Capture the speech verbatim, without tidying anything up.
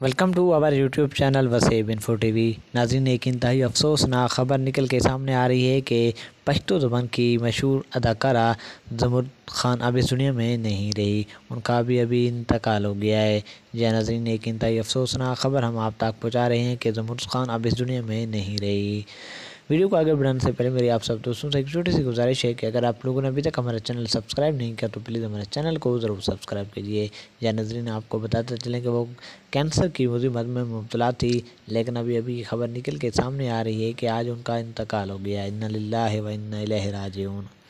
Welcome to our YouTube channel Wasaib Info TV. नाज़रीन, एक इंतहाई अफसोसनाक ख़बर निकल के सामने आ रही है कि पश्तो ज़बान की मशहूर अदाकारा ज़मुर्द ख़ान अब इस दुनिया में नहीं रही। उनका अभी अभी इंतकाल हो गया है। जी नाज़रीन, एक इंतहाई अफसोसनाक ख़बर हम आप तक पहुँचा रहे हैं कि ज़मुर्द ख़ान अब इस दुनिया में नहीं रही। वीडियो को आगे बढ़ाने से पहले मेरी आप सब दोस्तों से एक छोटी सी गुजारिश है कि अगर आप लोगों ने अभी तक हमारा चैनल सब्सक्राइब नहीं किया तो प्लीज़ हमारे चैनल को ज़रूर सब्सक्राइब कीजिए। या नाज़रीन, आपको बताते चलें कि वो कैंसर की मुसीबत में मुब्तला थी, लेकिन अभी अभी खबर निकल के सामने आ रही है कि आज उनका इंतकाल हो गया। इन्ना लिल्लाहि व इन्ना इलैहि राजिऊन।